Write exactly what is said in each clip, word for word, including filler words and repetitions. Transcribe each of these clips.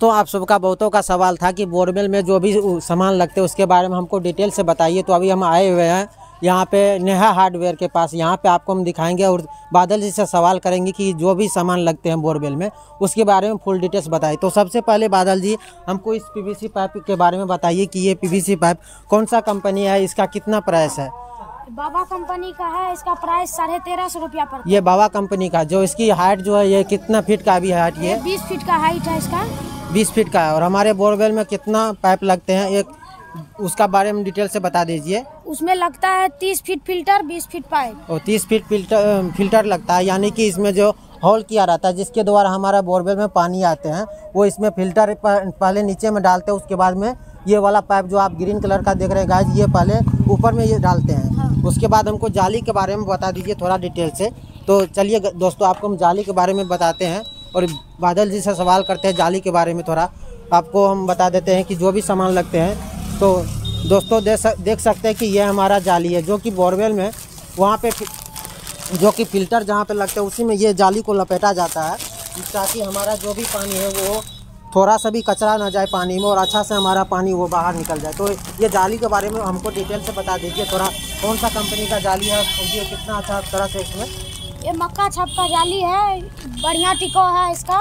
दोस्तों आप सबका बहुतों का सवाल था कि बोरवेल में जो भी सामान लगते हैं उसके बारे में हमको डिटेल से बताइए। तो अभी हम आए हुए हैं यहाँ पे नेहा हार्डवेयर के पास। यहाँ पे आपको हम दिखाएंगे और बादल जी से सवाल करेंगे कि जो भी सामान लगते हैं बोरवेल में उसके बारे में फुल डिटेल्स बताइए। तो सबसे पहले बादल जी हमको इस पीवीसी पाइप के बारे में बताइए कि ये पीवीसी पाइप कौन सा कंपनी है, इसका कितना प्राइस है? बाबा कंपनी का है, इसका प्राइस साढ़े तेरह सौ रुपया पड़ता है। ये बाबा कंपनी का, जो इसकी हाइट जो है ये कितना फीट का भी हाइट? ये बीस फीट का हाइट है इसका। बीस फीट का है। और हमारे बोरवेल में कितना पाइप लगते हैं, एक उसका बारे में डिटेल से बता दीजिए। उसमें लगता है तीस फीट फिल्टर, बीस फीट पाइप और तीस फीट फिल्टर फिल्टर लगता है, यानी कि इसमें जो होल किया रहता है जिसके द्वारा हमारा बोरवेल में पानी आते हैं वो इसमें फिल्टर पहले नीचे में डालते हैं। उसके बाद में ये वाला पाइप जो आप ग्रीन कलर का देख रहे हैं गाइस, ये पहले ऊपर में ये डालते हैं। हाँ। उसके बाद हमको जाली के बारे में बता दीजिए थोड़ा डिटेल से। तो चलिए दोस्तों आपको हम जाली के बारे में बताते हैं और बादल जी से सवाल करते हैं जाली के बारे में। थोड़ा आपको हम बता देते हैं कि जो भी सामान लगते हैं। तो दोस्तों देख सक, देख सकते हैं कि ये हमारा जाली है जो कि बोरवेल में वहाँ पे जो कि फिल्टर जहाँ पे लगते हैं उसी में ये जाली को लपेटा जाता है ताकि हमारा जो भी पानी है वो थोड़ा सा भी कचरा ना जाए पानी में और अच्छा से हमारा पानी वो बाहर निकल जाए। तो ये जाली के बारे में हमको डिटेल से बता दीजिए थोड़ा, कौन सा कंपनी का जाली है, ये कितना अच्छा तरह से इसमें? ये मक्का छप का जाली है, बढ़िया टिको है इसका।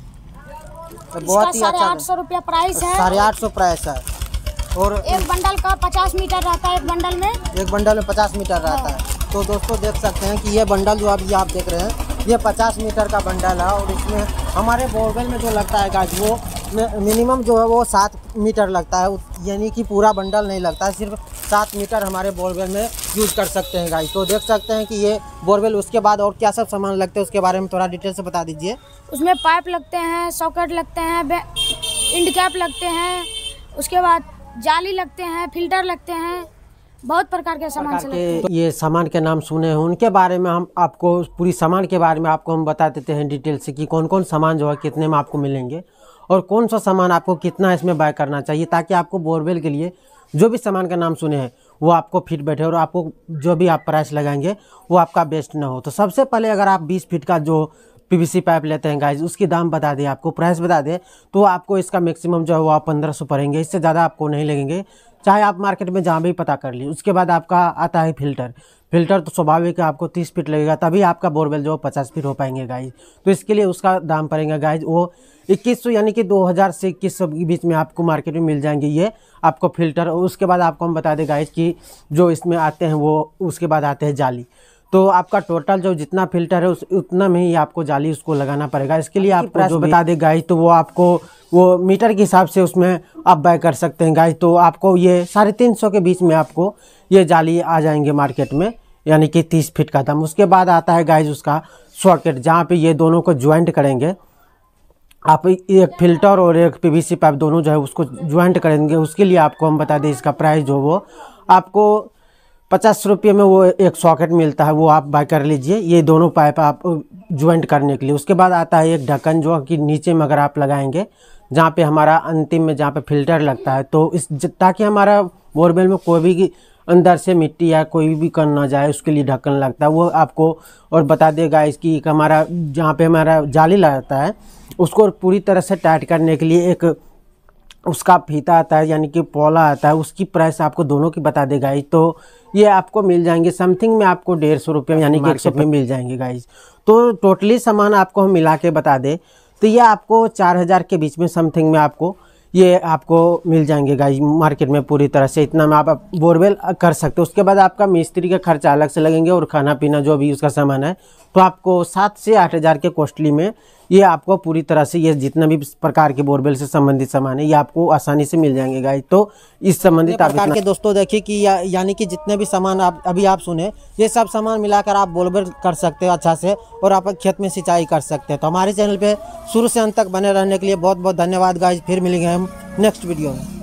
तो बहुत ही अच्छा, आठ सौ रुपया प्राइस है। साढ़े आठ सौ प्राइस है। और एक बंडल का पचास मीटर रहता है। एक बंडल में एक बंडल में पचास मीटर रहता है। तो दोस्तों देख सकते हैं कि ये बंडल जो अभी आप देख रहे हैं ये पचास मीटर का बंडल है और इसमें हमारे बोरवेल में जो लगता है गाइस वो मिनिमम जो है वो सात मीटर लगता है, यानी कि पूरा बंडल नहीं लगता है, सिर्फ सात मीटर हमारे बोरवेल में यूज कर सकते हैं गाइस। तो देख सकते हैं कि ये बोरवेल। उसके बाद और क्या सब सामान लगते हैं उसके बारे में थोड़ा डिटेल से बता दीजिए। उसमें पाइप लगते हैं, सॉकेट लगते हैं, इंड कैप लगते हैं, उसके बाद जाली लगते हैं, फिल्टर लगते हैं, बहुत प्रकार के सामान से लगते हैं। ये सामान के नाम सुने हैं, उनके बारे में हम आपको पूरी सामान के बारे में आपको हम बता देते हैं डिटेल से कि कौन कौन सामान जो है कितने में आपको मिलेंगे और कौन सा सामान आपको कितना इसमें बाय करना चाहिए, ताकि आपको बोरवेल के लिए जो भी सामान का नाम सुने हैं वो आपको फिट बैठे और आपको जो भी आप प्राइस लगाएंगे वो आपका बेस्ट ना हो। तो सबसे पहले अगर आप बीस फीट का जो पीवीसी पाइप लेते हैं गाइस उसकी दाम बता दें, आपको प्राइस बता दें, तो आपको इसका मैक्सिमम जो है वो आप पंद्रह सौ पड़ेंगे, इससे ज़्यादा आपको नहीं लगेंगे, चाहे आप मार्केट में जहाँ भी पता कर ली। उसके बाद आपका आता है फिल्टर। फिल्टर तो स्वाभाविक है आपको तीस फीट लगेगा, तभी आपका बोरवेल जो पचास फीट हो पाएंगे गाइस। तो इसके लिए उसका दाम पड़ेगा गाइस वो इक्कीस सौ, यानी कि दो हज़ार से इक्कीस सौ के बीच में आपको मार्केट में मिल जाएंगे ये आपको फिल्टर। और उसके बाद आपको हम बता दें गाइस कि जो इसमें आते हैं वो उसके बाद आते हैं जाली। तो आपका टोटल जो जितना फिल्टर है उस उतना में ही आपको जाली उसको लगाना पड़ेगा। इसके लिए आपको जो बता दें गाइस तो वो आपको वो मीटर के हिसाब से उसमें आप बाय कर सकते हैं गाइस। तो आपको ये साढ़े तीन सौ के बीच में आपको ये जाली आ जाएंगे मार्केट में, यानी कि तीस फीट का दाम। उसके बाद आता है गाइस उसका सॉकेट, जहाँ पे ये दोनों को ज्वाइंट करेंगे आप, एक फिल्टर और एक पीवीसी पाइप दोनों जो है उसको ज्वाइंट करेंगे। उसके लिए आपको हम बता दें इसका प्राइस जो वो आपको पचास रुपये में वो एक सॉकेट मिलता है, वो आप बाय कर लीजिए ये दोनों पाइप आप ज्वाइंट करने के लिए। उसके बाद आता है एक ढक्कन जो कि नीचे में अगर आप लगाएंगे जहाँ पे हमारा अंतिम में जहाँ पे फिल्टर लगता है, तो इस ताकि हमारा बोरवेल में कोई भी अंदर से मिट्टी या कोई भी कण ना जाए उसके लिए ढक्कन लगता है वो आपको। और बता देगा इसकी हमारा जहाँ पे हमारा जाली लगता है उसको पूरी तरह से टाइट करने के लिए एक उसका फीता आता है, यानी कि पोला आता है, उसकी प्राइस आपको दोनों की बता दे गाइस। तो ये आपको मिल जाएंगे समथिंग में आपको डेढ़ सौ रुपये यानी कि एक सौ में मिल जाएंगे गाइस। तो टोटली सामान आपको हम मिला के बता दें तो ये आपको चार हज़ार के बीच में समथिंग में आपको ये आपको मिल जाएंगे गाइस मार्केट में। पूरी तरह से इतना में आप बोरवेल कर सकते हो। उसके बाद आपका मिस्त्री का खर्चा अलग से लगेंगे और खाना पीना जो भी उसका सामान है, तो आपको सात से आठ हज़ार के कॉस्टली में ये आपको पूरी तरह से ये जितना भी प्रकार के बोरवेल से संबंधित सामान है ये आपको आसानी से मिल जाएंगे गाइस। तो इस संबंधित आप के दोस्तों देखिए कि या, यानी कि जितने भी सामान आप अभी आप सुने ये सब सामान मिलाकर आप बोरवेल कर सकते हो अच्छा से और आप खेत में सिंचाई कर सकते हैं। तो हमारे चैनल पे शुरू से अंत तक बने रहने के लिए बहुत बहुत धन्यवाद गाइस। फिर मिलेंगे हम नेक्स्ट वीडियो में।